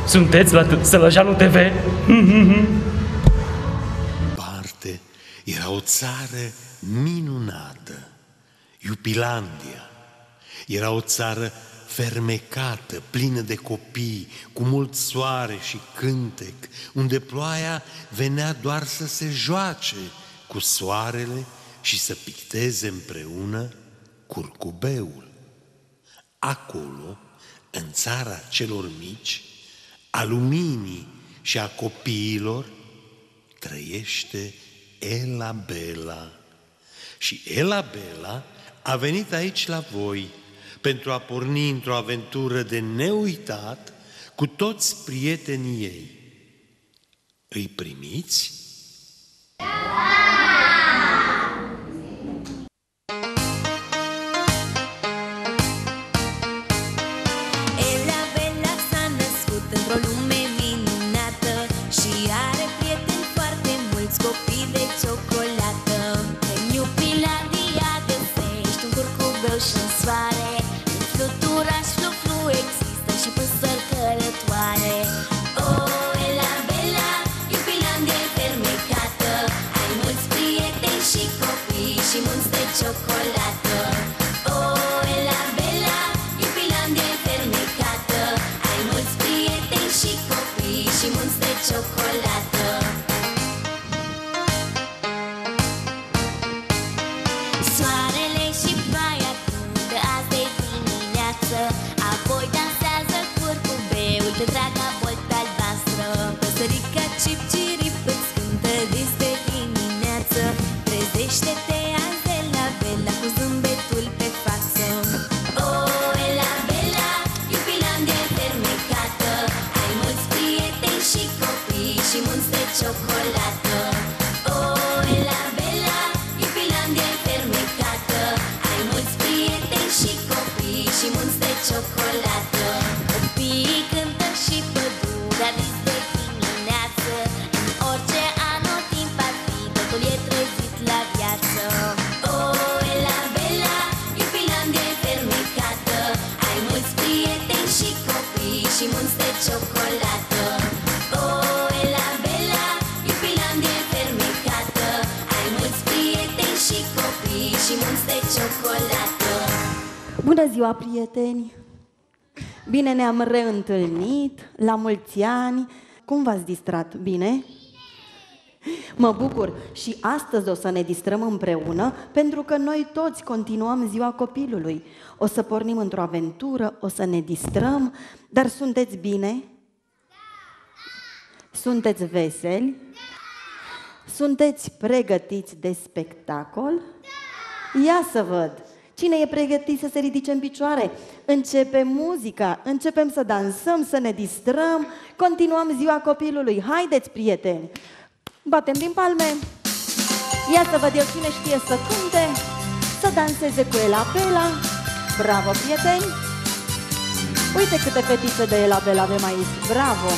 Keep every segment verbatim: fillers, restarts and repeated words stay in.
Sunteți la Sălăjanu T V? Parte era o țară minunată, Iupilandia. Era o țară fermecată, plină de copii, cu mult soare și cântec, unde ploaia venea doar să se joace cu soarele și să picteze împreună curcubeul. Acolo, în țara celor mici, a luminii și a copiilor, trăiește Ela Bela. Și Ela Bela a venit aici la voi pentru a porni într-o aventură de neuitat cu toți prietenii ei. Îi primiți? Ela Bela s-a născut într-o lume minunată și are prieteni foarte mulți, copii de ciocolată. În Iupilandia găsești un curcubeu și un soare, în fluturaș flu-flu există și păsări călătoare. Oh, Ela Bela, Iupilandia e fermecată, ai mulți prieteni și copii și munți de ciocolată. Oh, Ela Bela, Iupilandia e fermecată, ai mulți prieteni și copii și munți de ciocolată. Soarele și ploaia cântă azi de dimineață, apoi dansează curcubeul pe draga boltă albastră. Păsărica cip-cirip îți cântă dis de dimineață, trezește-te azi, Ela Bela, cu zâmbetul pe față. Oh, Ela Bela, Iupilandia e fermecată, ai mulți prieteni și copii și munți de ciocolată. Oh, Ela Bela, Iupilandia e fermecată, ai mulți prieteni și copii și munți de ciocolată. Copiii cântă și pădurea dis de dimineață, în orice anotimp ar fi, totul e trezit la viață. Oh, Ela Bela, Iupilandia e fermecată, ai mulți prieteni și copii și munți de ciocolată. Oh, Ela Bela, Iupilandia e fermecată, ai mulți prieteni și copii și munți de ciocolată. Bună ziua, prieteni! Bine ne-am reîntâlnit, la mulți ani. Cum v-ați distrat? Bine? Mă bucur și astăzi o să ne distrăm împreună, pentru că noi toți continuăm ziua copilului. O să pornim într-o aventură, o să ne distrăm, dar sunteți bine? Sunteți veseli? Sunteți pregătiți de spectacol? Ia să văd! Cine e pregătit să se ridice în picioare? Începe muzica, începem să dansăm, să ne distrăm, continuăm ziua copilului. Haideți, prieteni! Batem din palme! Ia să văd eu cine știe să cânte, să danseze cu Ela Bela. Bravo, prieteni! Uite câte fetițe de Ela Bela avem aici. Bravo!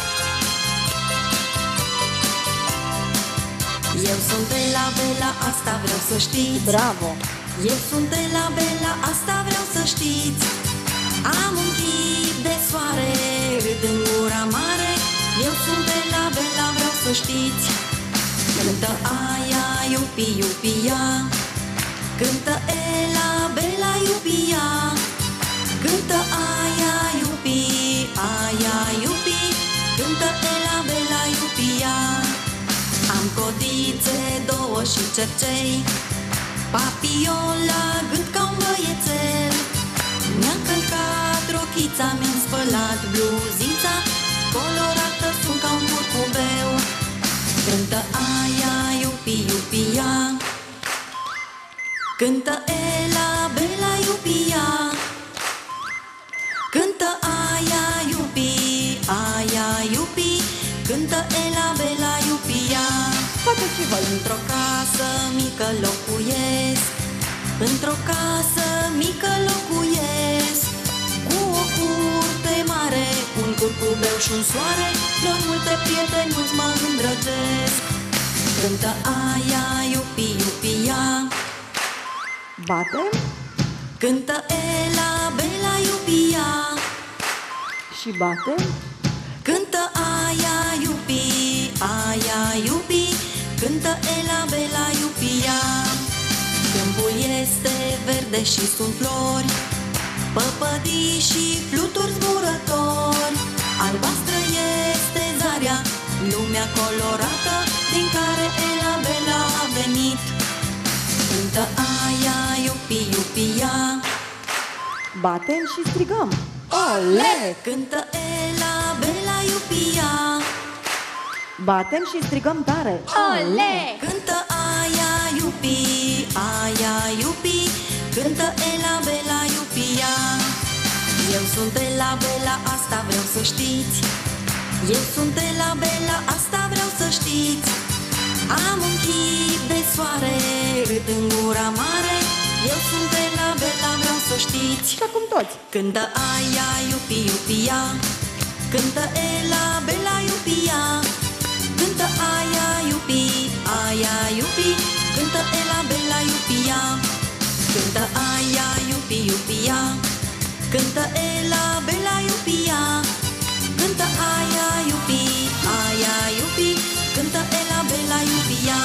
Eu sunt Ela Bela, asta vreau să știți. Bravo! Eu sunt Ela Bela, asta vreau să știți. Am un chip de soare, râd în gura mare. Eu sunt Ela Bela, vreau să știți. Cântă aia, iupi, iupi, ia. Cântă Ela Bela, iupi, ia. Cântă aia, iupi, aia, iupi. Cântă Ela Bela, iupi, ia. Am codițe, două și cercei, papion la gât ca un băiețel. Mi-a călcat rochița, mi-am spălat bluzița, colorată sunt ca un curcubeu. Cântă aia, iupi, iupi, ia. Cântă Ela Bela, iupi, ia. Cântă aia, iupi, aia, iupi. Cântă Ela Bela, iupi, ia. Faceți și voi! Într-o casă mică locuiesc, într-o casă mică locuiesc, cu o curte mare, un curcubeu și un soare, doar multe prieteni mulți mă îndrăgesc. Cântă aia, iupi, iupi, ia. Batem Cântă Ela Bela, iupi, ia. și batem. iupi, aia iupi, cântă Ela Bela iupia. Câmpul este verde și sunt flori, păpădii și fluturi zburători. Albastră este zarea, lumea colorată din care Ela Bela a venit. Cântă aia iupi, iupia. Batem și strigăm. Ole! Cântă Ela Bela iupia. Batem și strigăm tare. Ole! Cântă aia iupi, aia iupi, cântă Ela Bela iupia. Eu sunt Ela Bela, asta vreau să știți. Eu sunt Ela Bela, asta vreau să știți. Am un chip de soare, râd în gura mare. Eu sunt Ela Bela, vreau să știți. Și acum toți. Cântă aia iupi, iupia. Cântă Ela Bela iupia. Cântă aia iupi, aia iupi, cântă Ela Bela iupia. Cântă aia iupi, iupia. Cântă Ela Bela iupia. Cântă aia iupi, aia iupi, cântă Ela Bela iupia.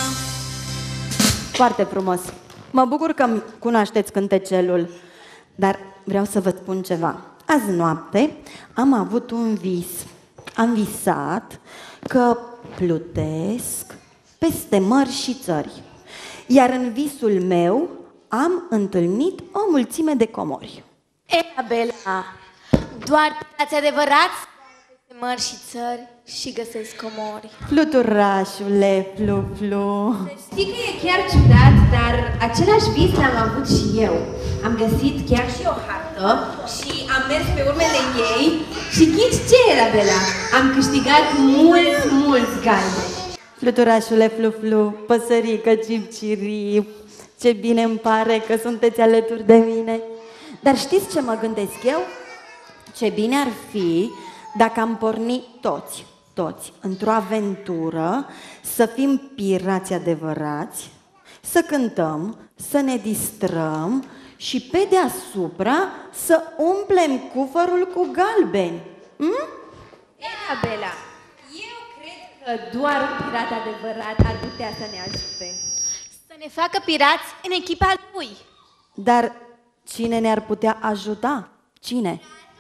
Foarte frumos. Mă bucur că cunoașteți cântecelul, dar vreau să vă spun ceva. Azi noapte am avut un vis. Am visat că plutesc peste mări și țări. Iar în visul meu am întâlnit o mulțime de comori. Ela Bela, doar pirați adevărați peste mări și țări și găsesc comori. Fluturașule, flu, flu. Știi că e chiar ciudat, dar același vis l-am avut și eu. Am găsit chiar și o hartă și am mers pe urmele ei și ghici ce era, Bela? Am câștigat mulți, mulți galbeni. Fluturașule, flu, flu, păsărică, cip-cirip, ce bine îmi pare că sunteți alături de mine. Dar știți ce mă gândesc eu? Ce bine ar fi dacă am porni toți, toți, într-o aventură, să fim pirați adevărați, să cântăm, să ne distrăm și pe deasupra să umplem cufărul cu galbeni. Hm? Ela Bela, eu cred că doar un pirat adevărat ar putea să ne ajute. Să ne facă pirați în echipa lui. Dar cine ne-ar putea ajuta? Cine?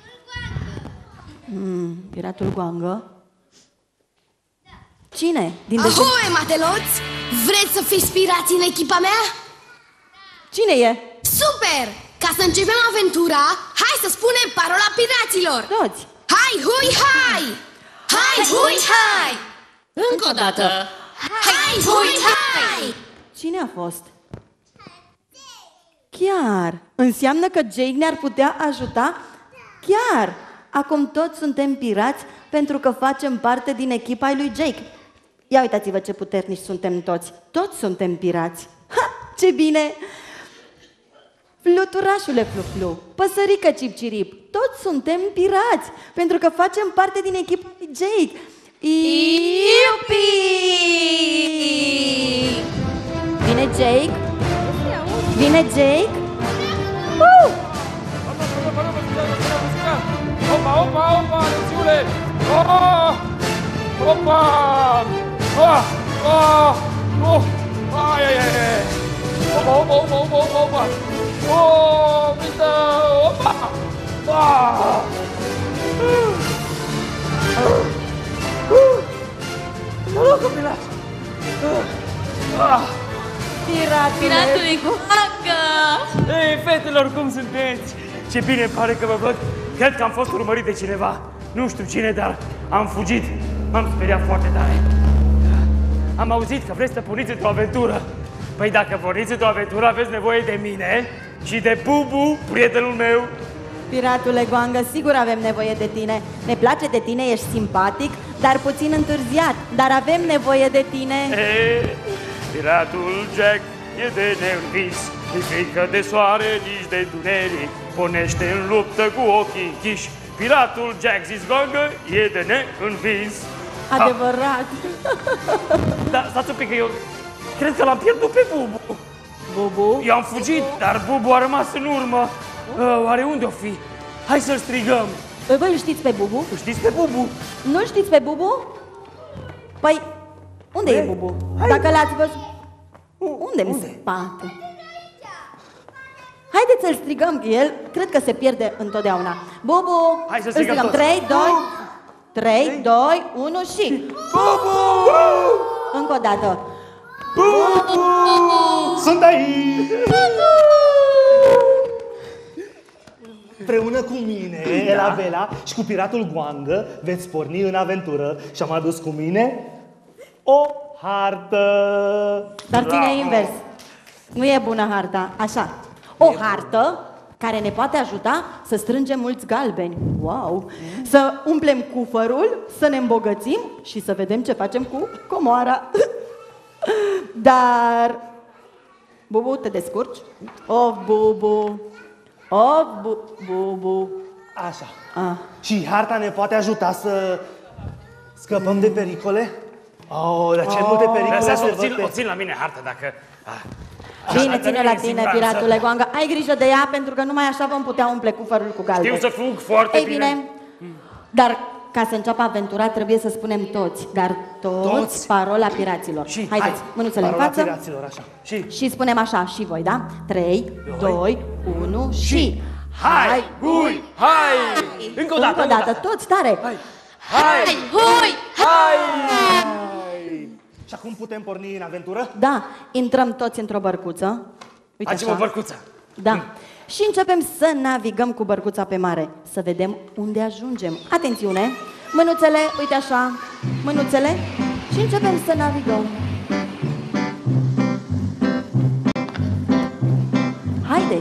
Hmm, piratul Goangă? Cine? Din de... Ahoi, mateloți! Vreți să fiți pirați în echipa mea? Cine e? Super! Ca să începem aventura, hai să spunem parola piraților! Toți! Hai, hui, hai! Hai, hui, hai! Încă o dată. Hai, hui, hai! Cine a fost? Chiar! Înseamnă că Jake ne-ar putea ajuta? Chiar! Acum toți suntem pirați pentru că facem parte din echipa lui Jake. Ia uitați-vă ce puternici suntem toți. Toți suntem pirați. Ha! Ce bine! Fluturașule Flu-Flu, păsărică Cip-Cirip, toți suntem pirați pentru că facem parte din echipa lui Jake. Iupi! Vine Jake? Vine Jake? Uh! Opa, opa, opa, atențiune! Oh! Opa! Ah! Ah! Oh! Ai, ai, ai! Opa, opa, opa, opa, opa, opa! Oh! Mită! Opa! Ah! Noroc, copila! Ah! Piratului Goangă! Ei, fetelor, cum sunteți? Ce bine pare că vă văd! Cred că am fost urmărit de cineva. Nu știu cine, dar am fugit. M-am speriat foarte tare. Am auzit că vreți să porniți într-o aventură. Păi dacă porniți într-o aventură, aveți nevoie de mine și de Bubu, prietenul meu. Piratule Goangă, sigur avem nevoie de tine. Ne place de tine, ești simpatic, dar puțin întârziat. Dar avem nevoie de tine. E, piratul Jack e de neînvins. Nu-i frică de soare, nici de întuneric. Pornește în luptă cu ochii închiși. Piratul Jack Zizgoangă e de neînvins. Adevărat. Ah. Da, stați un pic, că eu cred că l-am pierdut pe Bubu. Bubu? Eu am fugit, dar Bubu a rămas în urmă. Uh, oare unde o fi? Hai să-l strigăm. Voi îl știți pe Bubu? Îl știți pe Bubu? Nu știți pe Bubu? Păi, unde e Bubu? Dacă l-ați văzut... Unde-mi unde? Spate? Haideți să-l strigăm, el cred că se pierde întotdeauna. Bubu! Hai să strigăm toți. trei, doi, trei, doi, unu și... Bubu! Încă o dată. Bubu! Sunt aici! Împreună cu mine, Elabela și cu piratul Guangă veți porni în aventură și am adus cu mine o hartă. Dar ține invers. Nu e bună harta, așa. O hartă care ne poate ajuta să strângem mulți galbeni. Wow! Să umplem cufărul, să ne îmbogățim și să vedem ce facem cu comoara. Dar... Bubu, te descurci? Of, Bubu! Of, bu Bubu! Așa. Ah. Și harta ne poate ajuta să scăpăm de pericole? Oh, dar ce Oh. multe pericole Lăsați, se o țin, văd pe- o țin la mine harta dacă... Ah. Bine, Dacă ține nu la e tine, siguranță. piratule Guangă. Ai grijă de ea, pentru că numai așa vom putea umple cufărul cu galbeni. Știu să fug foarte Ei bine. bine, dar ca să înceapă aventura trebuie să spunem toți, dar toți, Toți? parola piraților. Și, Haideți, hai, mânuțele în Parola față piraților, așa. Și... și spunem așa, și voi, da? trei, doi, unu și... Hai, hui, hai! Încă o dată, Încă o dată, toți tare! Hai, hai, Hui! hai! Și acum putem porni în aventură? Da, intrăm toți într-o bărcuță. Uite Facem o așa. bărcuță. Da. Și începem să navigăm cu bărcuța pe mare, să vedem unde ajungem. Atențiune! Mânuțele, uite așa, mânuțele și începem să navigăm. Haide!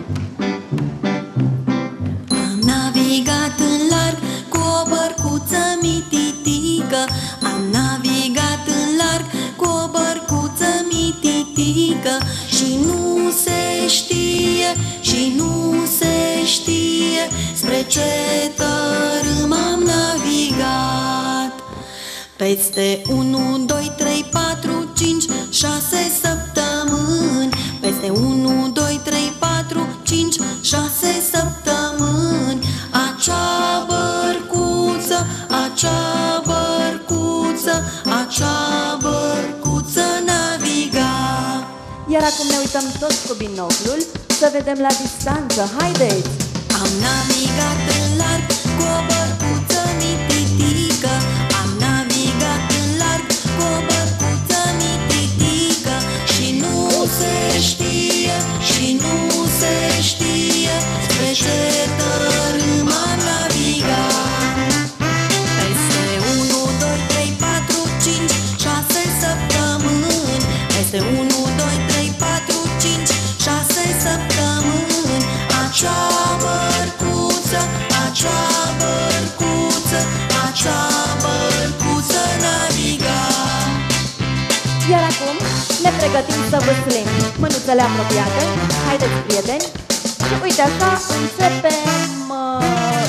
Am navigat în larg cu o bărcuță mititică. Am navigat în larg cu o bărcuță mititică. Și nu se știe, și nu se știe spre ce tărâm am navigat. Peste unu, doi, trei, patru, cinci, șase săptămâni. Peste unu, doi, trei, patru, cinci, șase săptămâni. Acea bărcuță, acea bărcuță, acea bărcuță naviga. Iar acum ne uităm toți cu binoclul să vedem la distanță. Haideți! Am navigat în larg cu o bărcuță mititică. Am navigat în larg cu o bărcuță mititică. Și nu se știe, și nu se știe spre ce tărâm am navigat. Peste unu, doi, trei, patru, cinci, șase săptămâni. Peste unu, doi, trei, patru, cinci, șase săptămâni. Acea bărcuță, acea bărcuță, acea bărcuță naviga. Iar acum ne pregătim să vâslim. Mânuțele apropiate. Haideți, prieteni. Și uite așa, începem... Uh...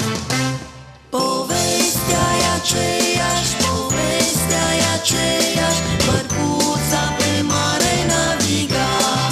Povestea e aceeași, povestea e aceeași, bărcuța pe mare naviga.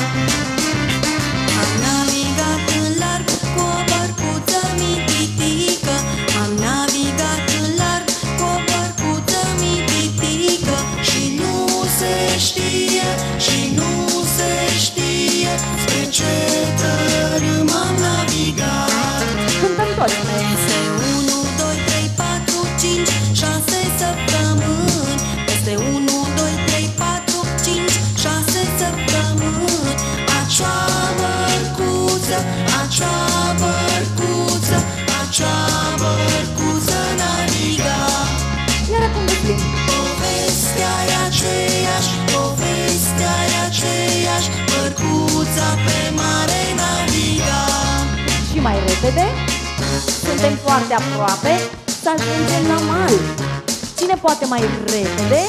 Am navigat în larg cu o bărcuță mititică. Am navigat în larg cu o bărcuță mititică. Și nu se știe, și nu se știe spre ce tărâm am navigat. Cântăm toți. Peste unu, doi, trei, patru, cinci, șase săptămâni. Peste unu, doi, trei, patru, cinci, șase săptămâni. Acea bărcuță, acea bărcuță, acea bărcuță naviga. Iar acum vâslim. Povestea e aceeași, povestea e aceeași, bărcuța pe mare naviga. Și mai repede. Suntem foarte aproape să ajungem la mal. Cine poate mai repede?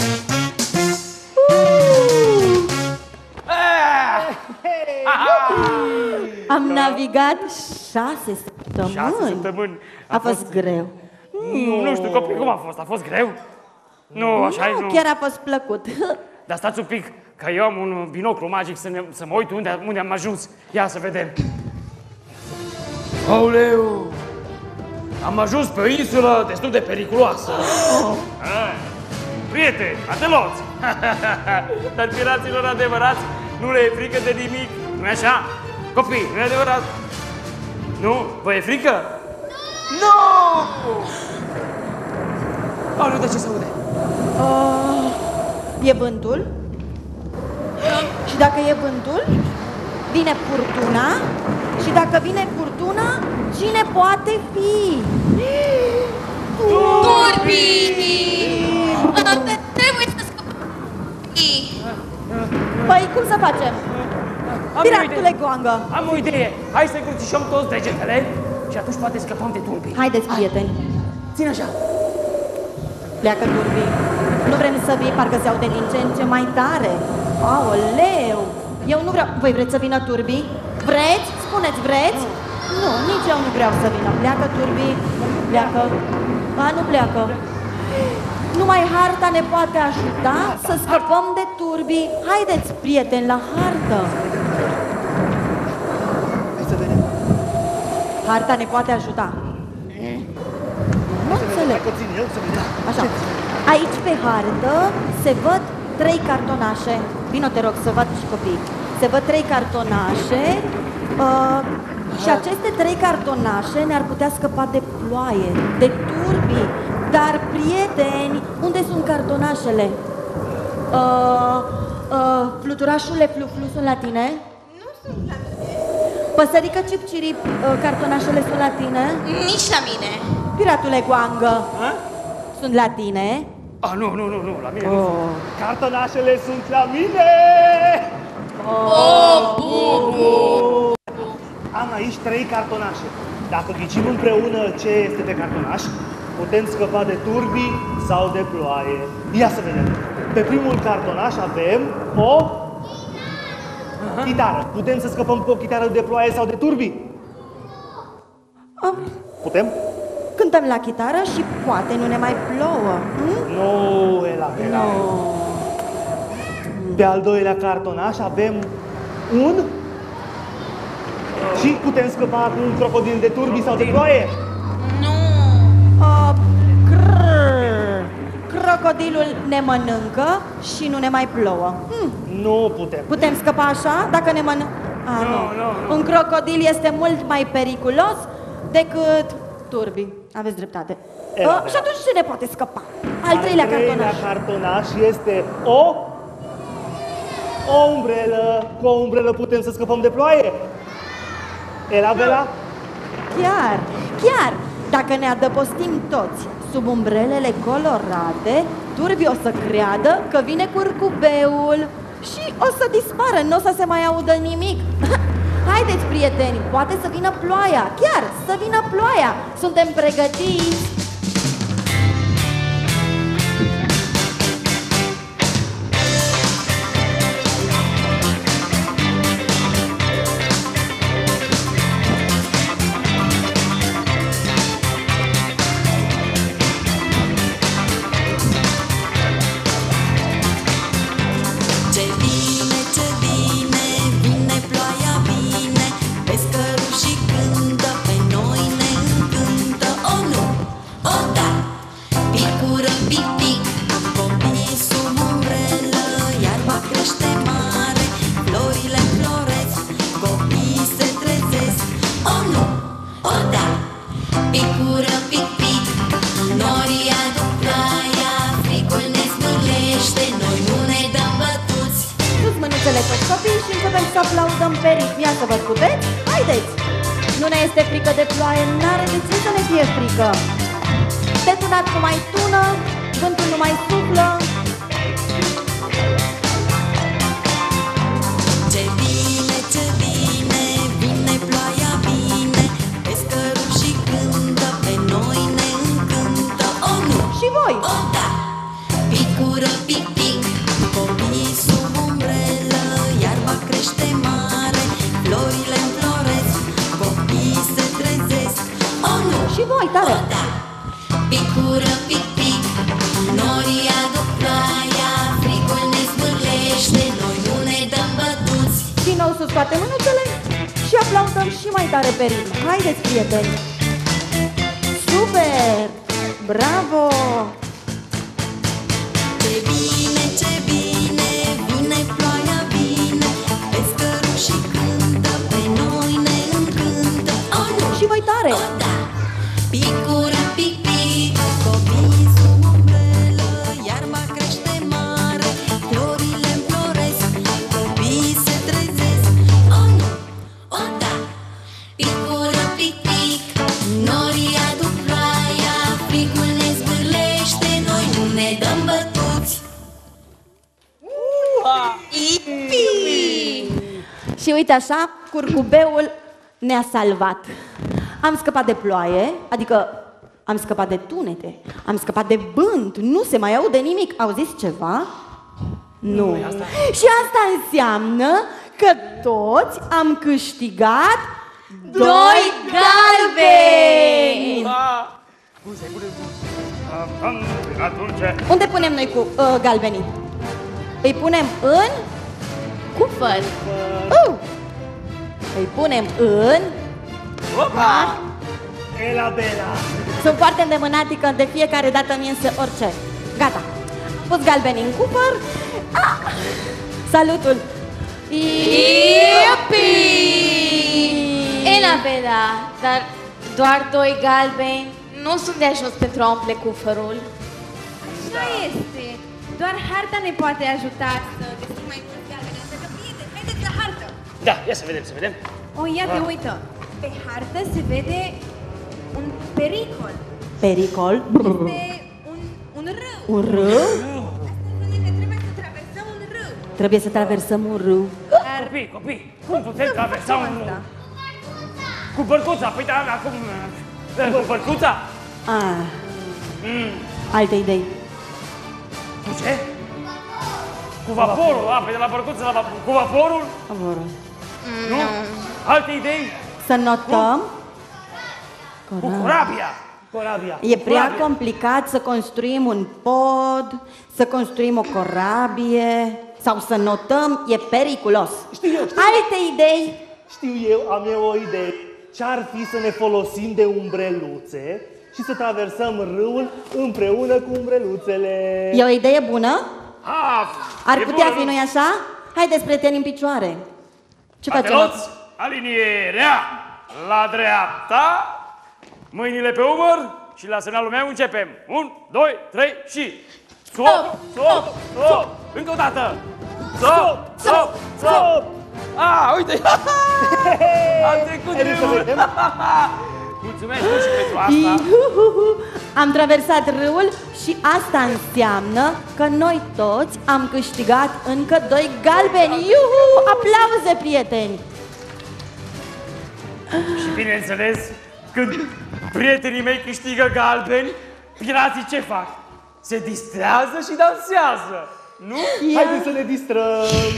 Uh! Am navigat șase săptămâni. Șase săptămâni. A fost greu. Nu, nu știu, copii, cum a fost? A fost greu? Nu, așa e, Nu, nu. chiar a fost plăcut. Dar stați un pic, că eu am un binoclu magic să, ne, să mă uit unde, unde am ajuns. Ia să vedem. Aoleu! Am ajuns pe o insulă destul de periculoasă. Ah. prieteni, ateloți! Dar piraților adevărați nu le e frică de nimic, nu-i așa? Copii, nu-i adevărat? Nu? Vă e frică? Nu! Aoleu, de ce se aude? Uh, e vântul? Și dacă e vântul, vine furtuna? Și dacă vine furtuna, cine poate fi? Turbii! Trebuie să scăpăm. Păi, cum să facem? Am Piratule Goangă! Am o idee! Hai să crucișăm toți degetele și atunci poate scăpăm de turbii. Haideți, prieteni! Ține așa! Pleacă turbii! Nu vrem să vii, parcă se aude din ce în ce mai tare! Aoleu! Eu nu vreau... Voi vreți să vină turbii? Vreți? Spuneți, vreți? Nu, nici eu nu vreau să vină. Pleacă turbii, pleacă. A, nu pleacă. Numai harta ne poate ajuta să scăpăm de turbii. Haideți, prieteni, la hartă. Hai să vedem. Harta ne poate ajuta. Nu înțeleg. Hai puțin eu să vedem. Așa. Aici pe hartă se văd trei cartonașe. Vino, te rog, să văd și copii. Se văd trei cartonașe uh, și aceste trei cartonașe ne-ar putea scăpa de ploaie, de turbii. Dar, prieteni, unde sunt cartonașele? Uh, uh, fluturașule Flu-Flu sunt la tine? Nu sunt la mine. Păsărică Cip-Cirip, uh, cartonașele sunt la tine? Nici la mine. Piratule Goangă, A? sunt la tine? Ah, nu, nu, nu, nu, la mine nu. Oh. Cartonașele sunt la mine! Oh, bubu! Am aici trei cartonașe. Dacă ghicim împreună ce este pe cartonaș, putem scăpa de turbii sau de ploaie. Ia să vedem. Pe primul cartonaș avem o chitară. Putem să scăpăm cu o chitară de ploaie sau de turbii? Oh. Putem? Cântăm la chitară și poate nu ne mai plouă. Hm? Nu, Ela, Ela. No. Pe al doilea cartonaș avem un... Și putem scăpa cu un crocodil de turbii sau de ploaie? Nu. Uh, crrr. Crocodilul ne mănâncă și nu ne mai plouă. Hm. Nu putem. Putem scăpa așa dacă ne mănâncă? Ah, Nu, nu. nu, nu. Un crocodil este mult mai periculos decât turbii. Aveți dreptate. Era, Uh, era. și atunci ce ne poate scăpa? Al treilea cartonaș. cartonaș este o... O umbrelă. Cu o umbrelă putem să scăpăm de ploaie? Era, Bela? Chiar, chiar, dacă ne adăpostim toți sub umbrelele colorate, turbii o să creadă că vine curcubeul și o să dispară, nu o să se mai audă nimic. Haideți, prieteni, poate să vină ploaia, chiar să vină ploaia. Suntem pregătiți? Ce bine, ce bine, vine ploaia bine, pescărușii cântă, pe noi ne încântă. O nu, o da, picură, pic, pic, copii sub umbrelă, iarba crește mare, florile înfloresc, copiii se trezesc. O nu, o da, picură, pic, pic, norii aduc ploaia, frigul ne smârlește, noi nu ne dăm bătuți. Sus mânuțele toți copii și începem să aplaudăm pe ritm. Ia să vă puteți? Haideți! Nu ne este frică de ploaie, n-are de ce să ne fie frică. De tunat nu mai tună, vântul nu mai suflă. Ce bine, ce bine, vine ploaia bine, pescărușii cântă, pe noi ne încântă. O nu, Și voi! o da, picură, pic, pic, copiii sub umbrelă, iarba crește mare, florile înfloresc, copiii se trezesc. O nu, Și voi, tare! o da, picură, pic, pic, norii aduc ploaia, frigul ne smârlește, noi nu ne dăm bătuți. Din nou sus toate mânuțele și aplaudăm și mai tare pe ritm. Haideți, prieteni! Super! Bravo! Ce Ce bine, ce bine, vine ploaia, vine, pescărușii cântă, pe noi ne încântă. Oh, nu! Și mai tare! Oh, da! Picură, pic, pic, copii sub umbrelă, iarba crește mare, florile înfloresc, copiii se trezesc. Oh, nu! Oh, da! Picură, pic, pic, norii aduc ploaia, frigul ne zbârlește, noi nu ne dăm bătuți. Ipi! Și uite așa, curcubeul ne-a salvat. Am scăpat de ploaie, adică am scăpat de tunete, am scăpat de vânt, nu se mai aude nimic. Auziți ceva? Nu. Și asta înseamnă că toți am câștigat doi galbeni! Ah, scuze, scuze, scuze. Atunci... Unde punem noi cu uh, galbenii? Îi punem în... Cufăr. Uh! Îi punem în... Opa! Ela Bela! Sunt foarte îndemânatică, de fiecare dată mi iese orice. Gata. Am pus galbenii în cupăr. Ah! Salutul! Iupi! Elabela, dar doar doi galbeni nu sunt de ajuns pentru a umple cufărul. Așa este. Doar harta ne poate ajuta să găsim mai mulți galbeni. Așa că, prieteni, haideți la hartă. Da, ia să vedem, să vedem. O, iată, uită. Pe hartă se vede un pericol. Pericol. Este un, un râu. Un râu? Asta înseamnă că trebuie să traversăm un râu. Trebuie să traversăm un râu. Dar Copii, copii, cum putem traversa un râu? asta. Cu bărcuța, păi da, acum... Cu bărcuța? Ah, Mm. alte idei. Cu ce? Cu vaporul, a, pe de la bărcuță la vapor. Cu vaporul? Avorul. Nu? Alte idei? Să notăm. Cu Corabia. corabia. Corabia. E prea Corabia. complicat să construim un pod, să construim o corabie sau să notăm, e periculos. Știu eu, știu Alte idei? Știu eu, am eu o idee. Ce-ar fi să ne folosim de umbreluțe și să traversăm râul împreună cu umbreluțele? E o idee bună? Ah, Ar e putea bună, fi, nu? nu-i așa? Haideți, prieteni, în picioare. Ce facem? Ateloți, alinierea la dreapta, mâinile pe umăr și la semnalul meu începem. Un, doi, trei și... Stop, stop, stop! Încă o dată! Stop, stop, stop! Ah, uite! Am trecut Haideți să râul! vedem. Mulțumesc mult și pentru asta! Iuhuhu! Am traversat râul și asta înseamnă că noi toți am câștigat încă doi galbeni. Iuhu! Aplauze, prieteni! Și bineînțeles, când prietenii mei câștigă galbeni, pirații ce fac? Se distrează și dansează, nu? Haideți să ne distrăm!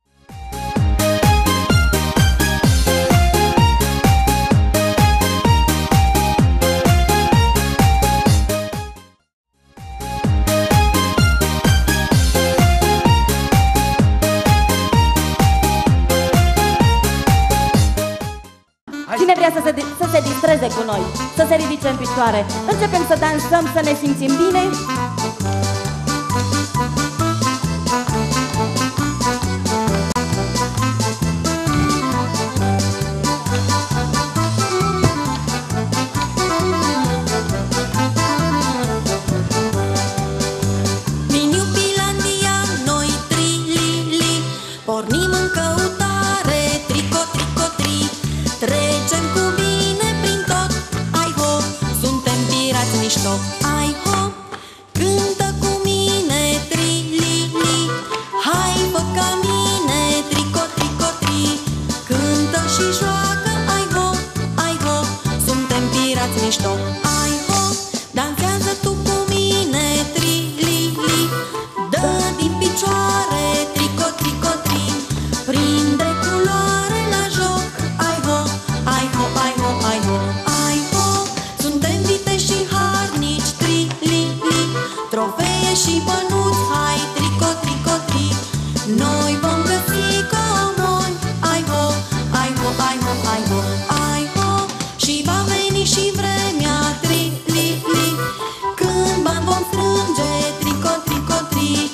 Cine vrea să se, di- să se distreze cu noi, să se ridice în picioare? Începem să dansăm, să ne simțim bine. Din Iubilandia noi tri-li-li pornim în căutare, trico, trico, tri. Trecem cu bine prin tot, ai ho, suntem pirați mișto, ai ho. Cântă cu mine, tri-li-li, hai fă ca mine, trico, trico, tri. Cântă și joacă, ai ho, ai ho, suntem pirați mișto, ai ho. Dansează tu cu mine, tri-li-li, dă din picioare, trico, trico, tri. Prinde culoare la joc, ai ho, ai ho, ai ho, ai ho, ai ho. Suntem viteși și harnici, tri-li-li, trofee și bănuți, hai, trico, trico, tri. Noi vom găsi comori, ai ho, ai ho, ai ho, ai ho, ai ho. Și va veni și vremea, tri-li-li, când bani vom strânge, trico, trico, tri.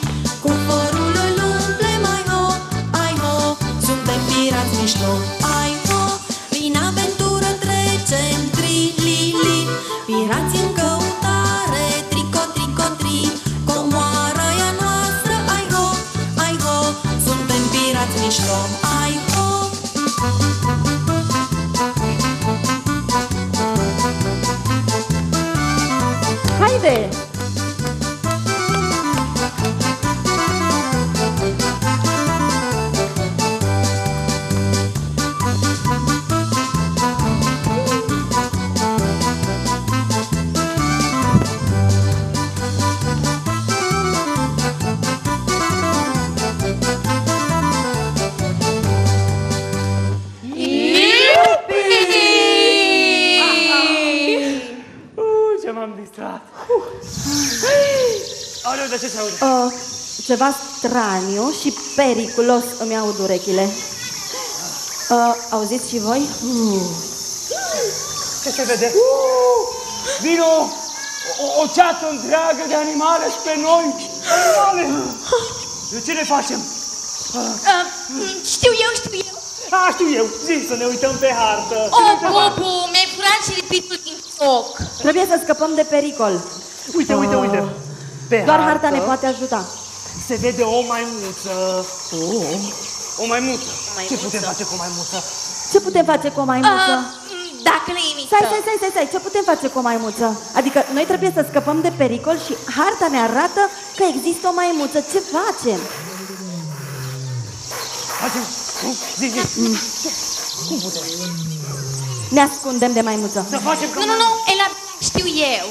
Aoleu, de ce se aude? Uh, ceva straniu și periculos îmi aud urechile. Uh, auziți și voi? Uh. Ce se vede? Uh, vino o, o ceată întreagă de animale spre noi. Animale! De ce ne facem? Uh, știu eu, știu eu. A, știu eu. Zi, să ne uităm pe hartă. O, Bubu, mi-ai furat și lipitul din foc. Trebuie să scăpăm de pericol. Uite, uite, uite. Pe Doar hartă harta ne poate ajuta. se vede o maimuță. Oh. O maimuță. Ce putem face cu o maimuță? Ce putem face cu o maimuță? Uh, dacă le imită. Stai, stai, stai, stai, stai, ce putem face cu o maimuță? Adică noi trebuie să scăpăm de pericol și harta ne arată că există o maimuță. Ce facem? Facem? Cum? Zi, zi. Mm. Cum putem? Ne ascundem de maimuță. Să facem că... Nu, nu, nu, Ela, știu eu.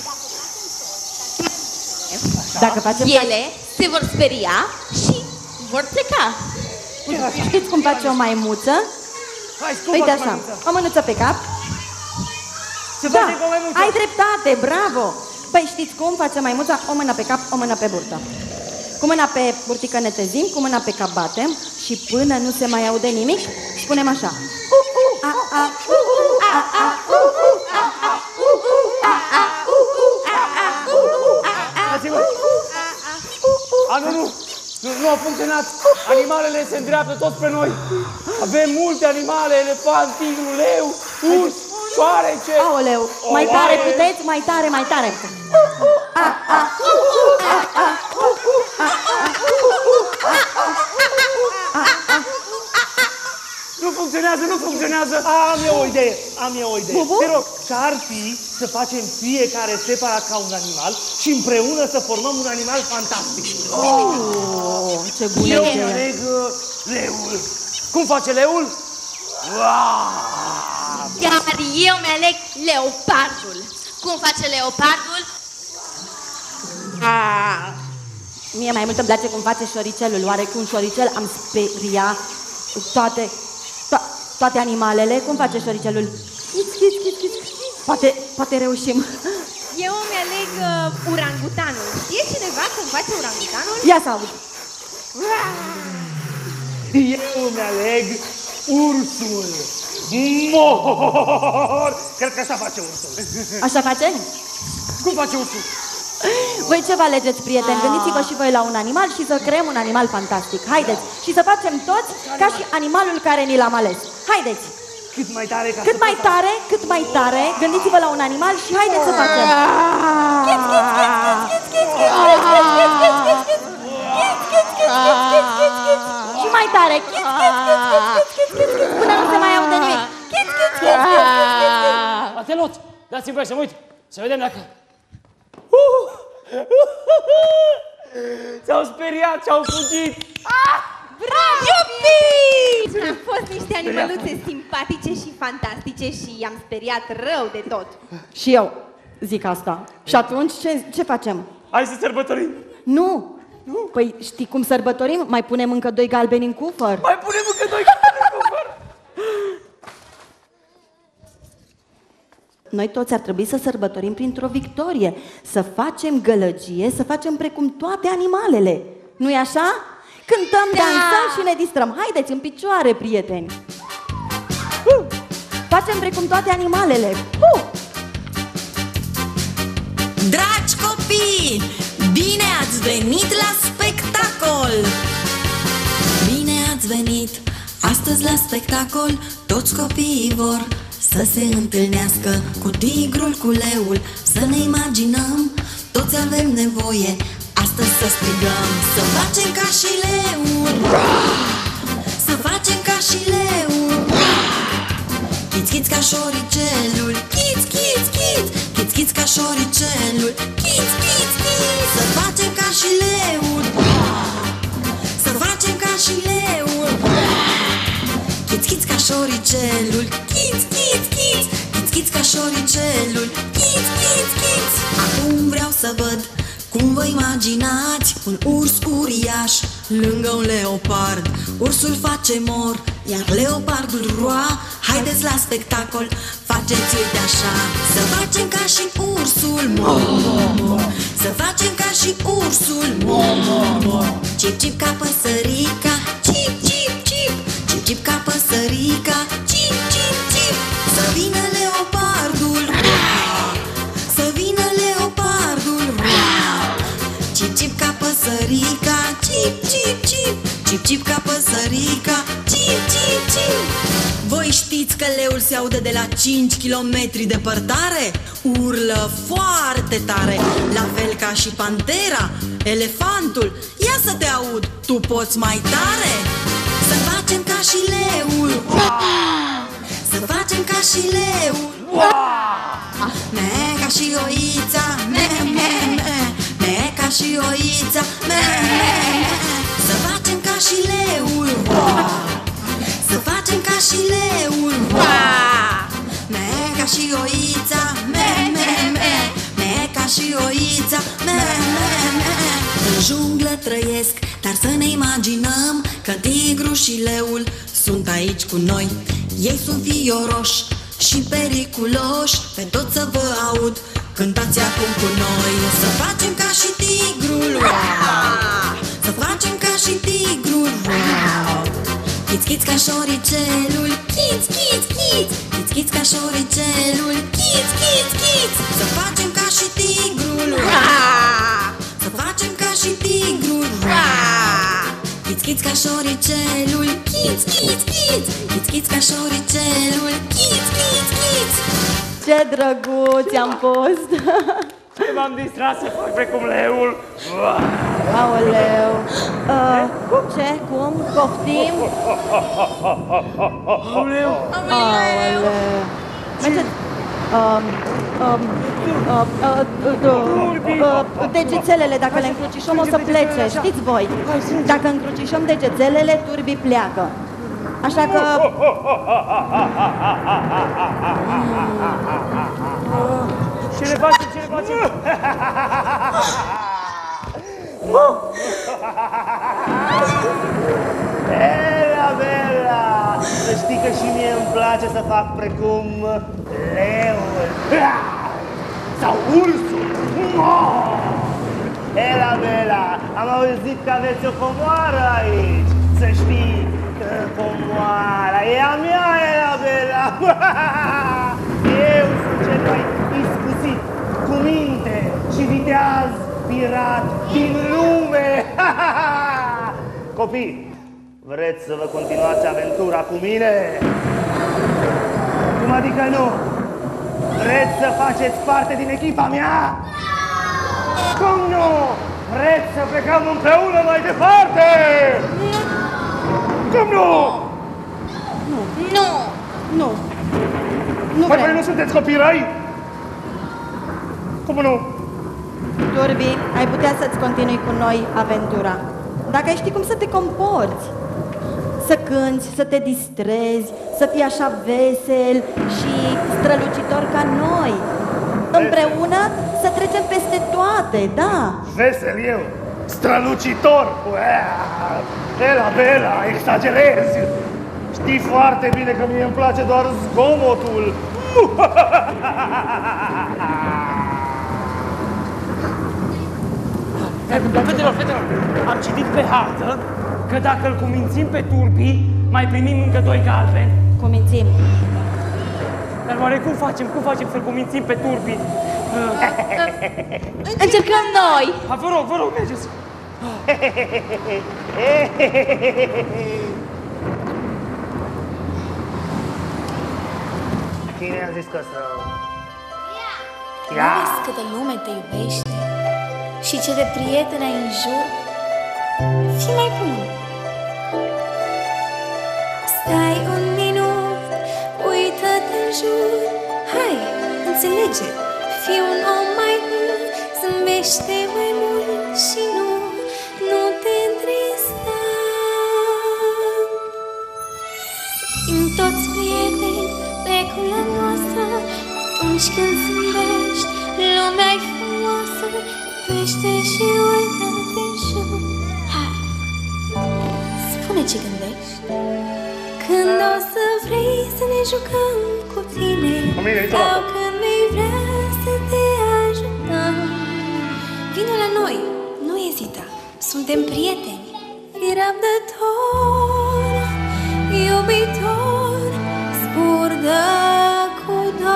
Dacă facem... Ele se vor speria și vor pleca. Știți cum face o maimuță? Hai, cum Uite faci așa, maimuța? o mânuță pe cap. Se Da, face cu o maimuță. ai dreptate, bravo! Păi știți cum face maimuța? O mână pe cap, o mână pe burtă. Cu mâna pe burtică ne tezim, cu mâna pe cap batem și până nu se mai aude nimic, spunem așa. U, u, a, a, u, u, a, a, u, u, a, a, u, u, a, a, u, u, a, a, u, u, a, a, Dați-vă! A, nu, nu! Nu, nu a funcționat! Animalele se îndreaptă tot spre noi! Avem multe animale, elefant, tigru, leu, urs, șoarece! Aoleu, mai tare puteți, mai tare, mai tare. U, u, a, a, u, u, a, a, u, u, a, a, u, u, a, a, a, a. Nu funcționează, nu funcționează! Am eu o idee, am eu o idee. Bubu? Te rog, ce-ar fi să facem fiecare separat ca un animal și împreună să formăm un animal fantastic? Oh, ce bună Eu idee. aleg uh, leul. Cum face leul? Uau! Iar eu mi-aleg leopardul. Cum face leopardul? Ah. Mie mai mult îmi place cum face șoricelul. Oare cu un șoricel am speria toate, to- toate animalele? Cum face șoricelul? Chiț, chiț, chiț, chiț. Poate, poate reușim. Eu îmi aleg uh, urangutanul. Știe cineva cum face urangutanul? Ia să aud. Eu îmi aleg ursul. Mor! Cred că așa face ursul. Așa face? Cum face ursul? Voi ce vă alegeți, prieteni? Gândiți-vă și voi la un animal și să creăm un animal fantastic. Haideți! Și să facem toți ca și animalul care ni l-am ales. Haideți! Cât mai tare ca Cât să mai fac tare, cât mai tare, gândiți-vă la un animal și haideți să facem. Chiț, chiț, chiț, chiț, chiț, chiț, chiț, chiț, chiț, chiț, chiț, chiț, chiț. Chiț, chiț, chiț, chiț, chiț, chiț, chiț. Și mai tare. Chiț, chiț, chiț, chiț, chiț, chiț, chiț, chiț, până nu se mai aude nimic. Chiț, chiț, chiț, chiț, chiț, chiț, chiț. Atelot, dați-mi voie să mă uit. Să vedem dacă... S-au speriat și au fugit. Bravo! Iubi! Am fost niște animăluțe simpatice și fantastice și i-am speriat rău de tot. Și eu zic asta. Și atunci ce, ce facem? Hai să sărbătorim. Nu. Păi știi cum sărbătorim? Mai punem încă doi galbeni în cufăr. Mai punem încă doi galbeni în cufăr. Noi toți ar trebui să sărbătorim printr-o victorie, să facem gălăgie, să facem precum toate animalele. Nu-i așa? Cântăm, Da. dansăm și ne distrăm. Haideți în picioare, prieteni! Uh! Facem precum toate animalele. Uh! Dragi copii, bine ați venit la spectacol! Bine ați venit astăzi la spectacol. Toți copiii vor să se întâlnească cu tigrul, cu leul. Să ne imaginăm, toți avem nevoie astăzi să strigăm. Să facem ca și leul, să facem ca și leul. Chiț, chiț ca șoricelul, chiț, chiț, chiț, chiț, chiț ca șoricelul, chiț, chiț, chiț. Să facem ca și leul, să facem ca și leul. Chiț, chiț ca șoricelul, chiț, chiț, chiț, chiț, chiț ca șoricelul, chiț, chiț, chiț. Acum vreau să văd cum vă imaginați un urs uriaș lângă un leopard. Ursul face mor, iar leopardul roa. Haideți la spectacol, faceți uite așa. Să facem ca și ursul mor, mor, mor. Să facem ca și și ursul, mo, mo, mo. Cip, cip ca păsărica, cip, cip, cip. Cip, cip ca păsărica, cip, cip, cip. Să vină leopardul, să vină leopardul, cip, cip ca păsărica, cip, cip, cip. Cip, cip ca păsărica, cip, cip, cip. Voi știți că leul se aude de la cinci kilometri departare? Urlă foarte tare, la fel ca și pantera, elefantul. Ia să te aud, tu poți mai tare? Să facem ca și leul, să facem ca și leul, me ca și oița, me, me, me, me ca și oița, me, me, me. Să facem ca și leul, să facem ca și leul, me ca și oița, me, me, me, me ca și oița, me, me, me. În junglă trăiesc, dar să ne imaginăm că tigru și leul sunt aici cu noi. Ei sunt fioroși și periculoși, pe tot să vă aud, cântați acum cu noi. Să facem ca și tigrul, să facem ca și tigrul, chiți, chiți ca șoricelul, chiți, chiți, chiți, chiți, chiți ca șoricelul, chiți, chiți, chiți. Să facem ca și tigrul, să facem ca și tigrul, chiți, chiți ca șoricelul, chiți, chiți, chiți, chiți, chiți ca șoricelul, chiți, chiți, chiți. Ce drăguți am fost! M-am distrat să fac precum leul. Aoleu! Uh, ce? Cum? Poftim? Aoleu! Aoleu! Mergeți! Um, um, uh, uh, uh, uh, degețelele, dacă le încrucișăm, o să plece, știți voi. Dacă încrucișăm degețelele, turbii pleacă. Așa că... Ce le facem? Ce le facem? Bella, bella! Să știi că și mie îmi place să fac precum leul sau ursul. Bella, bella! Am auzit că aveți o comoară aici. Să știi că comoara e a mea, Bella, bella! Eu sunt cel mai iscusit, cu minte și viteaz pirat din lume! Copii, vreți să vă continuați aventura cu mine? Cum adică nu? Vreți să faceți parte din echipa mea? Cum nu? Vreți să plecăm împreună mai departe? Cum nu? Nu. Nu. Nu. Nu Păi, vrem. nu sunteți copii răi? Cum nu? Turbi, ai putea să-ți continui cu noi aventura. Dacă ai ști cum să te comporți, să cânti, să te distrezi, să fii așa vesel și strălucitor ca noi. Împreună să trecem peste toate, da? Vesel eu, strălucitor! Bella, bella, exagerezi! Știi foarte bine că mie îmi place doar zgomotul! Fetelor, fetelor, am citit pe hartă că dacă îl cumințim pe Turbi, mai primim încă doi galbeni. Cumințim. Dar oare cum facem? Cum facem să-l cumințim pe Turbi? Încercăm noi! Ha, vă rog, vă rog, mergeți! Cine a zis că să... Nu vezi câtă lume te iubește și ce de prieteni ai în jur? Fii mai bun. Stai un minut, uită-te în jur. Hai, înțelege, fii un om mai bun, zâmbește mai mult și nu, nu te întrista. Fim toți prieteni pe culea noastră, atunci când zâmbești, lumea-i frumoasă. Iubește și uită-te în jur. Hai, spune ce gândești. Când o să vrei să ne jucăm cu tine, sau când vei vrea să te ajutăm, vino la noi ezita, suntem prieteni. Fii răbdător, iubitor, spurdă cu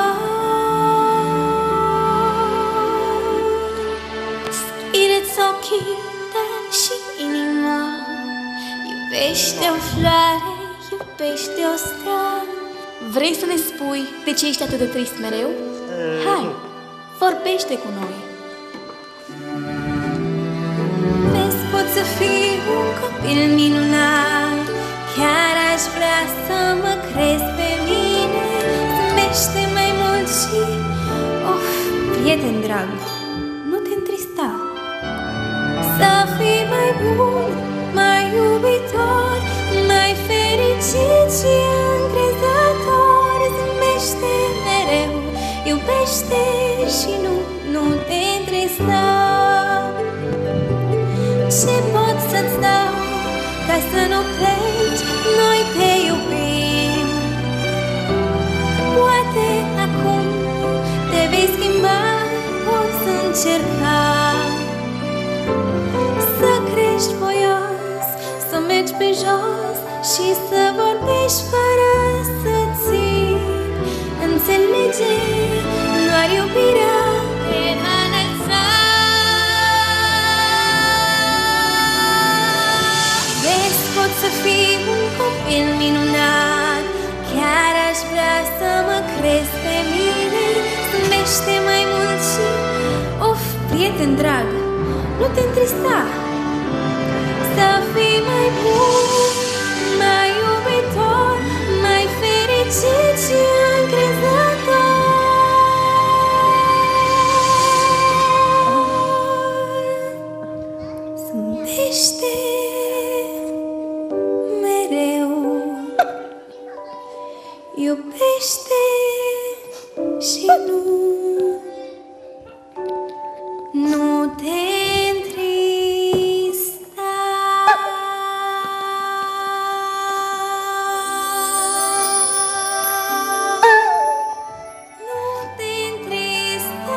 dor. Deschide-ți ochii, dar și inima, iubește o floare, iubește o stea. Vrei să ne spui de ce ești atât de trist mereu? Hai, vorbește cu noi. Vezi, pot să fiu un copil minunat, chiar aș vrea să mă crezi pe mine. Zâmbește mai mult și, of, prieten drag, nu te întrista. Să fii mai bun, mai iubitor, mai fericit și încrezător. Zâmbește mereu, iubește și nu, nu te întrista. Ce pot să-ți dau ca să nu pleci? Noi te iubim. Poate acum te vei schimba, poți încerca să crești voios, să mergi pe jos și să vorbești fără să ții. Înțelege, doar iubirea te va înălța. Vezi, pot să fii un copil minunat, chiar aș vrea să mă crezi pe mine. Zâmbește mai mult și, of, prieten drag, nu te întrista. Să fii mai bun, mai iubitor, mai fericit și încrezător. Zâmbește mereu, iubește și nu, nu te întrista. Nu te întrista.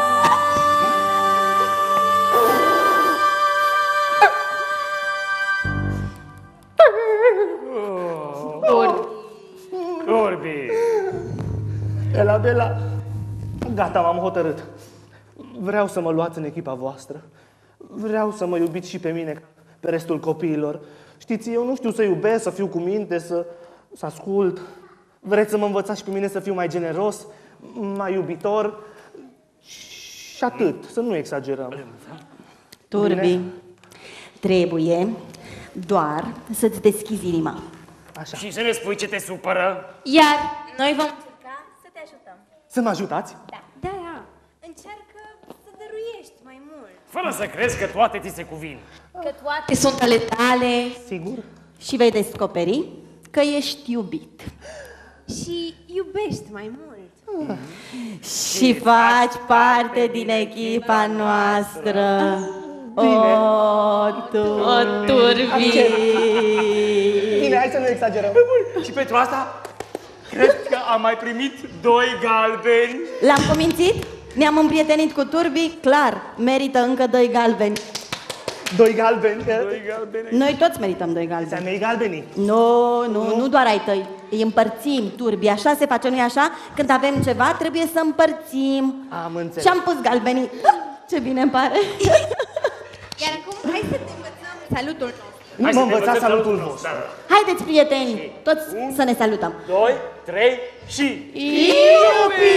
Turbi! Ela, Bela, gata, m-am hotărât. Vreau să mă luați în echipa voastră. Vreau să mă iubiți și pe mine, pe restul copiilor. Știți, eu nu știu să iubesc, să fiu cu minte, să, să ascult. Vreți să mă învățați și pe mine să fiu mai generos, mai iubitor și atât, să nu exagerăm. Turbi, Bine? trebuie doar să-ți deschizi inima. Așa. Și să ne spui ce te supără? Iar noi vom încerca să te ajutăm. Să mă ajutați? Da, da, da. Încearcă să dăruiești mai mult. Fără să crezi că toate ți se cuvin. Că toate sunt ale tale. Sigur? Și vei descoperi că ești iubit. Și iubești mai mult. Și faci parte din echipa noastră. O, Turbi! Bine, hai să nu exagerăm. Și pentru asta, cred că am mai primit doi galbeni. L-am convințit? Ne-am împrietenit cu Turbi, clar, merită încă doi galbeni. Doi galbeni. Doi galbeni. Noi toți merităm doi galbeni. Să mei galbenii. Nu, nu, nu doar ai tăi. Îi împărțim, Turbi, așa se face, nu-i așa? Când avem ceva, trebuie să împărțim. Am înțeles. Și-am pus galbenii. Ce bine îmi pare. Iar acum, hai să te învățăm salutul nostru. Nu mă învățați salutul vostru. Haideți, prieteni, toți să ne salutăm. Doi, trei și... Iubi!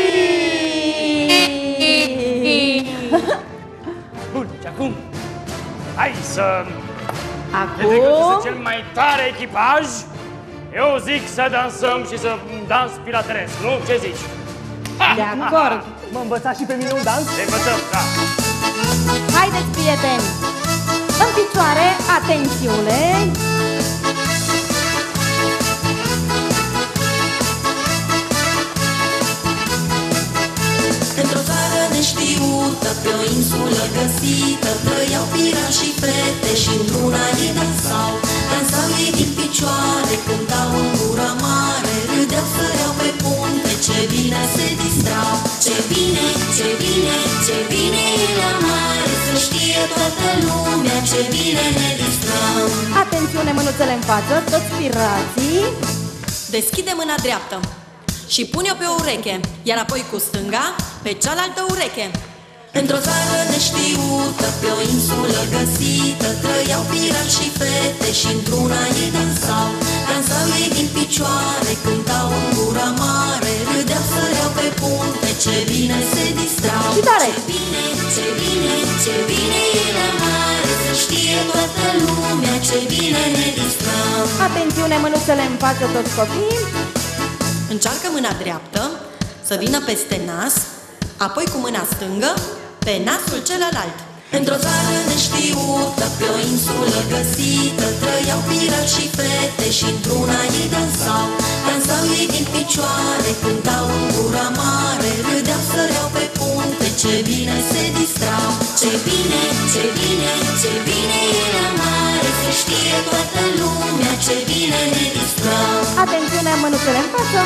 Bun, și acum, hai să... Acum... Cred că este cel mai tare echipaj. Eu zic să dansăm și să dans pilateresc, nu? Ce zici? De acord. Mă învățați și pe mine un dans? Te învățăm, da. Haideți, prieteni! În picioare, atențiune! Într-o țară neștiută, pe o insulă găsită, trăiau pirați și fete și într-una ei dansau. Dansau ei din picioare, cântau în gură mare, râdeau, săreau pe punte, ce bine se distrau. Ce bine, ce bine, ce bine e la mare, să știe toată toată lumea, ce bine ne distrăm. Atențiune, mânuțele în față, toți pirații. Deschide mâna dreaptă și pune-o pe o ureche, iar apoi cu stânga pe cealaltă ureche. Într-o țară neștiută, pe o insulă găsită, trăiau pirați și fete și într-una ei dansau. Dansau ei din picioare, cântau în gura mare, râdeau, săreau pe punte, ce bine se distrau. Și tare! Ce bine, ce bine, ce bine e la mare, să știe toată lumea, ce bine ne distrăm. Atențiune, mânuțele în față, toți copiii. Încearcă mâna dreaptă să vină peste nas, apoi cu mâna stângă pe nasul celălalt. Într-o țară neștiută, pe o insulă găsită, trăiau pirați și fete și într-una ei dansau. Dansau ei din picioare, cântau în gura mare, râdeau, săreau pe punte, ce bine se distrau. Ce bine, ce bine, ce bine e la mare, să știe toată lumea, ce bine ne distrăm. Atențiune, mânuțele în față.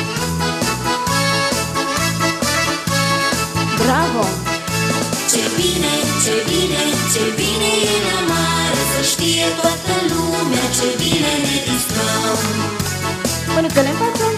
Bravo! Ce bine, ce bine, ce bine e la mare, să știe toată lumea, ce bine ne distrăm. Mânuțele în față.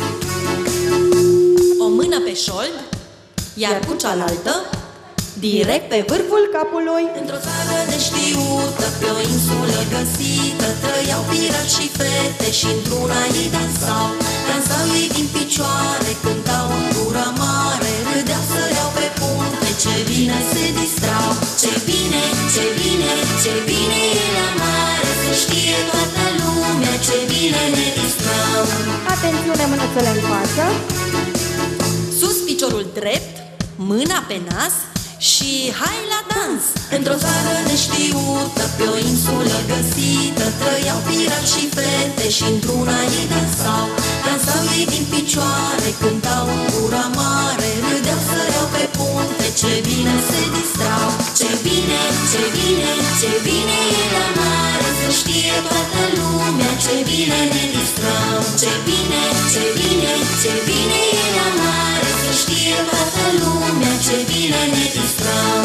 O mână pe șold, iar cu cealaltă direct pe vârful capului. Într-o țară neștiută, pe o insulă găsită, trăiau pirați și fete și într-una ei dansau. Dansau ei din picioare, cântau în gura mare, râdeau, săreau pe punte, ce bine se distrau. Ce bine, ce bine, ce bine e la mare, să știe toată lumea, ce bine ne distrăm. Atențiune, mânuțele în față. Sus piciorul drept, mâna pe nas și hai la dans! Într-o țară neștiută, pe o insulă găsită, trăiau pirați și fete și într-una ei dansau. Dansau ei din picioare, cântau în gura mare, râdeau, săreau pe punte, ce bine se distrau. Ce bine, ce bine, ce bine e la mare, să știe toată lumea, ce bine ne distrăm. Ce bine, ce bine, ce bine e la mare, să știe toată lumea, ce bine ne distrăm.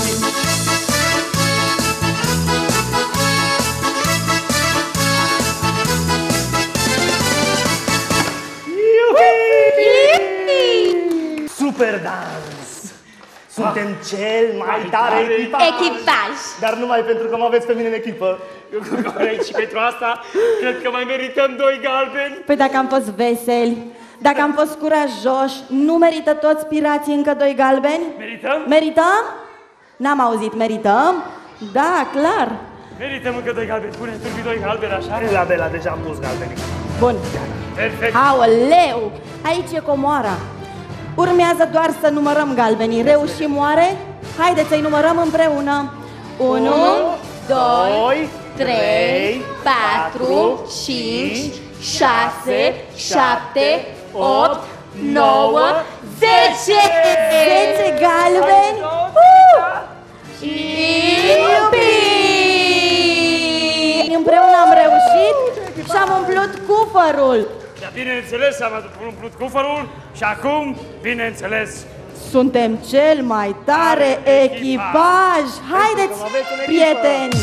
Super dans! Suntem cel mai tare echipaj! Echipaj! Dar numai pentru că mă aveți pe mine în echipă. Corect, și pentru asta cred că mai merităm doi galbeni. Păi dacă am fost veseli, dacă am fost curajoși, nu merită toți pirații încă doi galbeni? Merităm? Merităm? N-am auzit, merităm? Da, clar. Merităm încă doi galbeni. Pune turbi doi galbeni, așa? La Bela, deja am pus galbenii. Bun. Perfect. Aoleu! Aici e comoara. Urmează doar să numărăm galbenii. Reușim oare? Haideți să-i numărăm împreună. Unu, doi, trei, patru, cinci, șase, șapte, opt, nouă, zece! Zece galbeni! Uh! Iubi! Împreună am reușit și am umplut cufărul. Dar bineînțeles, am umplut cufărul și acum, bineînțeles, suntem cel mai tare echipaj! Haideți, prieteni!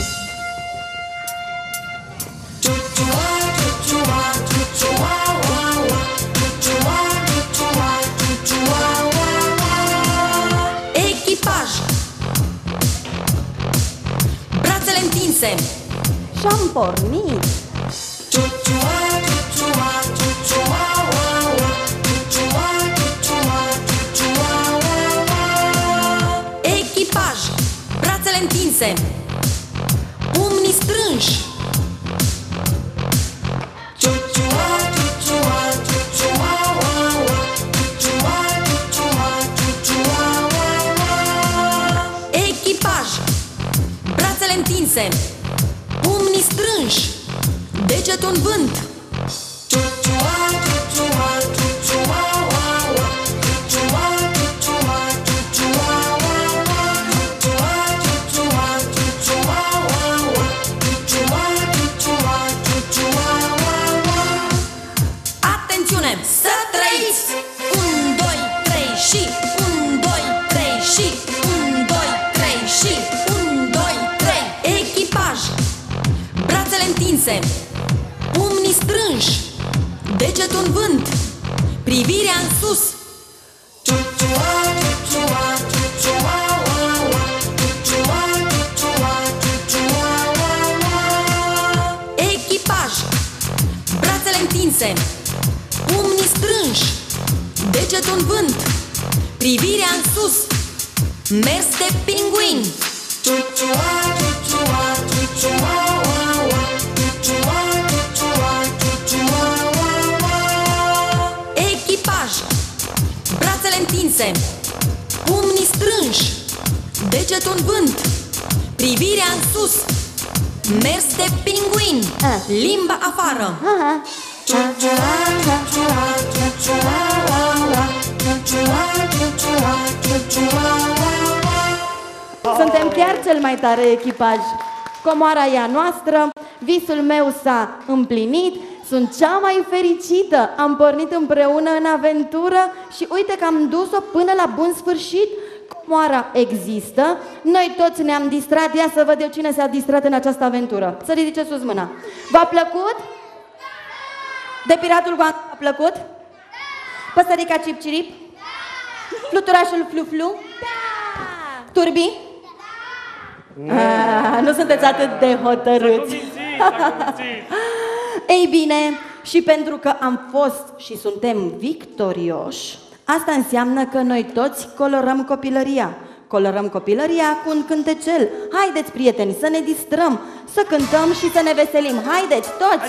Echipaj! Brațele întinse! Și-am pornit! Echipaj! Brațele întinse! Pumnii strânși! Echipaj! Brațele întinse! Pumnii strânși! Degetul în vânt! Atențiune! Să trăiți! Un, doi, trei și! Un, doi, trei și! Un, doi, trei și! Un, doi, trei! întinse, pumnii strânși, degetul în vânt, privirea în sus. Echipaj, brațele întinse, pumnii strânși, degetul în vânt, privirea în sus, mers de pinguin. Echipaj, brațele întinse, pumnii strânși, degetul în vânt, privirea în sus, mers de pinguin, limba afară. Suntem chiar cel mai tare echipaj. Comoara e a noastră, visul meu s-a împlinit, sunt cea mai fericită. Am pornit împreună în aventură și uite că am dus-o până la bun sfârșit. Comoara există, noi toți ne-am distrat. Ia să văd eu cine s-a distrat în această aventură. Să ridice sus mâna. V-a plăcut? De piratul Guang a plăcut? Păsărica Cip-Cirip? Fluturașul Flu-Flu? Turbi? Ah, nu sunteți atât de hotărâți. Ei bine, și pentru că am fost și suntem victorioși, asta înseamnă că noi toți colorăm copilăria. Colorăm copilăria cu un cântecel. Haideți, prieteni, să ne distrăm, să cântăm și să ne veselim. Haideți, toți!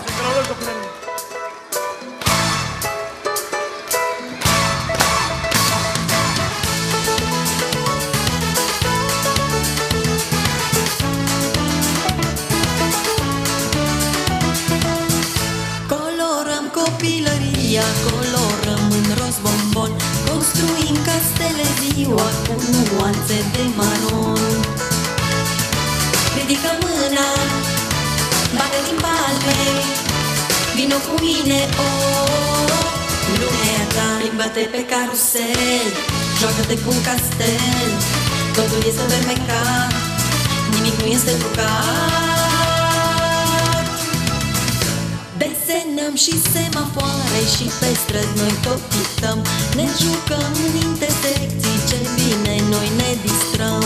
Copilăria, colorăm în roz bombon, construim castele ziua cu nuanțe de maron. Ridică mâna, bate din palme, vino cu mine, oh, lumea ta. Plimbă-te pe carusel, joacă-te cu un castel, totul este fermecat, nimic nu este trucat. Desenăm și semafoare și pe străzi noi tot pictăm, ne jucăm în intersecții, ce bine noi ne distrăm.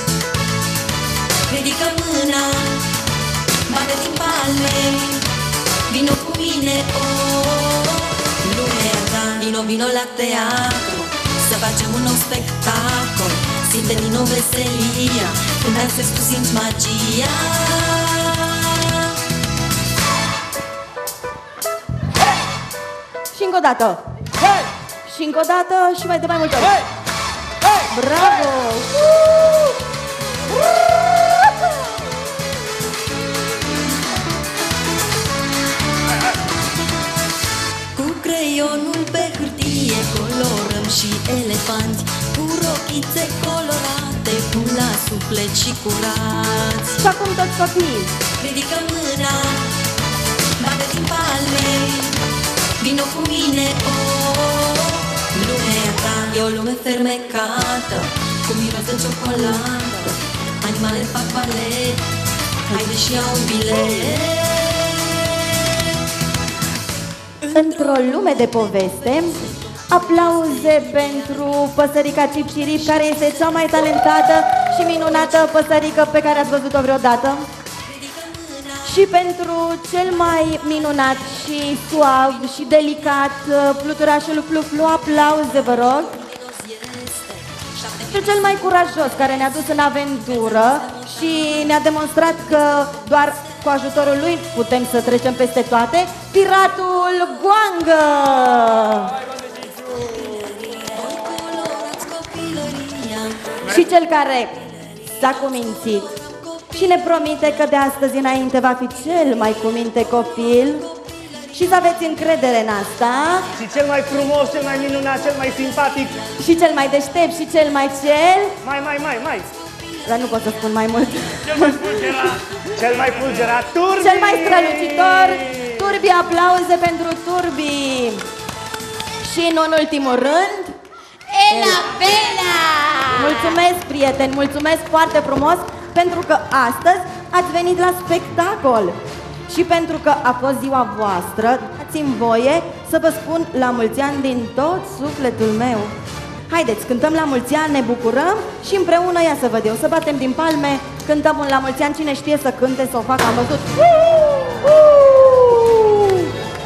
Ridică mâna, bate din palme, vino cu mine, oh, lumea ta. Vino, vino la teatru, să facem un nou spectacol, simte din nou veselia, când dansezi tu simți magia. Și încă o dată. Hey! Și încă o dată și mai de mai multe ori. Hey! Hey! Bravo! Uh! Cu creionul pe hârtie colorăm și elefanți, cu rochițe colorate, cu la suflet și curați. Și acum toți copiii. Ridică mâna, bate din palme, vino cu mine, oh, lumea ta. E o lume fermecată, cu miros de ciocolată, animale fac balet, haide și iau un bilet. Într-o lume de poveste, aplauze pentru păsărica Cip-Cirip, care este cea mai talentată și minunată păsărică pe care ați văzut-o vreodată. Și pentru cel mai minunat și suav și delicat fluturașul Flu-Flu, aplauze, vă rog. Și cel mai curajos, care ne-a dus în aventură și ne-a demonstrat că doar cu ajutorul lui putem să trecem peste toate, piratul Guang. Și cel care s-a cumințit și ne promite că de astăzi înainte va fi cel mai cuminte copil și să aveți încredere în asta. Și cel mai frumos, cel mai minunat, cel mai simpatic. Și cel mai deștept și cel mai cel... Mai, mai, mai, mai. Dar nu pot să spun mai mult. Cel mai fulgerat. Cel mai fulgerat, Turbi! Cel mai strălucitor, Turbi, aplauze pentru Turbi. Și în ultimul rând... Ela Bela! Mulțumesc, prieteni, mulțumesc foarte frumos pentru că astăzi ați venit la spectacol. Și pentru că a fost ziua voastră, dați-mi voie să vă spun la mulți ani din tot sufletul meu. Haideți, cântăm la mulți ani, ne bucurăm și împreună, ia să văd eu, să batem din palme, cântăm un la mulți ani, cine știe să cânte, să o facă, am văzut. Uh, uh!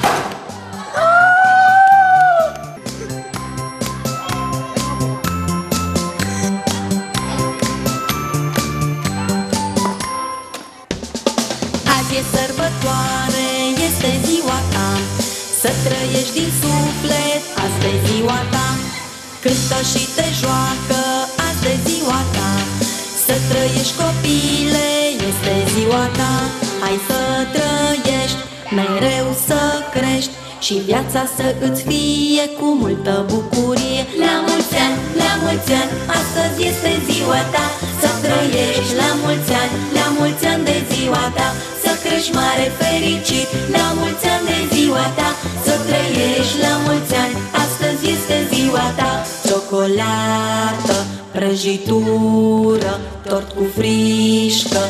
Azi e sărbătoare, este ziua ta, să trăiești din suflet, azi e ziua ta. Cântă și te joacă, azi e ziua ta, să trăiești copile, este ziua ta. Hai să trăiești, mereu să crești și viața să îți fie cu multă bucurie. La mulți ani, la mulți ani, astăzi este ziua ta, să trăiești la mulți ani, la mulți ani de ziua ta, să crești mare fericit. La mulți ani de ziua ta, să trăiești la mulți ani, astăzi este ziua ta. Ciocolată, prăjitură, tort cu frișcă,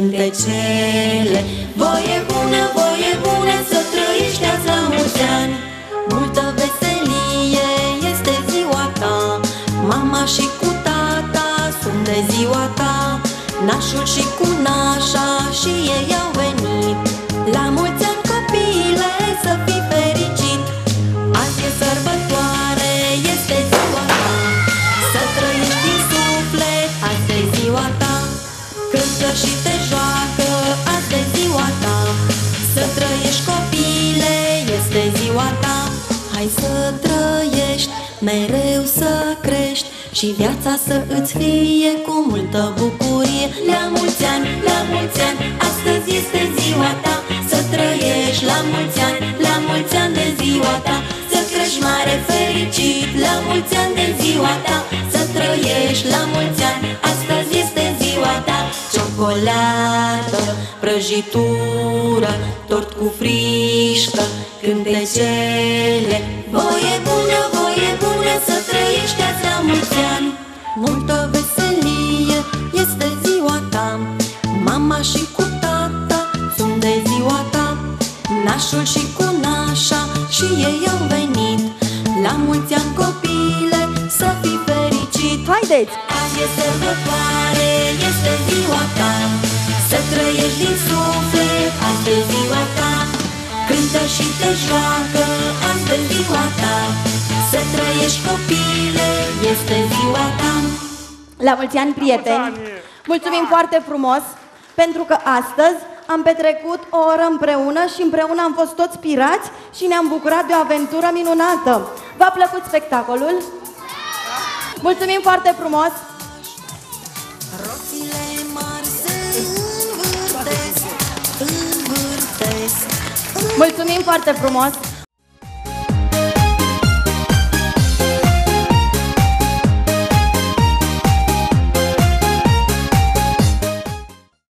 cântecele, voie bună, voie bună, să trăiești azi la mulți ani. Multă veselie, este ziua ta, mama și cu tata sunt de ziua ta, nașul și cu nașa și ei au venit. La mulți ani copile, să fii fericit, azi e sărbătoare, este ziua ta, să trăiești din suflet, azi e ziua ta. Cântă și te joacă, azi e ziua ta, să trăiești copile, este ziua ta. Hai să trăiești, mereu să crești și viața să îți fie cu multă bucurie. La mulți ani, la mulți ani, astăzi este ziua ta, să trăiești la mulți ani, la mulți ani de ziua ta, să crești mare fericit. La mulți ani de ziua ta, să trăiești la mulți ani, astăzi este ziua ta. Ciocolată, prăjitură, tort cu frișcă, cântecele, voie bună, voie bună, să trăiești azi la mulți ani. Multă veselie, este ziua ta, mama și cu tata sunt de ziua ta, nașul și cu nașa și ei au venit. La mulți ani copile, să fii fericit. Haideți! Azi e sărbătoare, este ziua ta, să trăiești din suflet, azi e ziua ta. Cântă și te joacă, azi e ziua ta, să trăiești copile, este ziua ta. La mulți ani, prieteni! Mulțumim foarte frumos pentru că astăzi am petrecut o oră împreună și împreună am fost toți pirați și ne-am bucurat de o aventură minunată. V-a plăcut spectacolul? Mulțumim foarte frumos! Roțile mari se învârtesc, învârtesc. Mulțumim foarte frumos!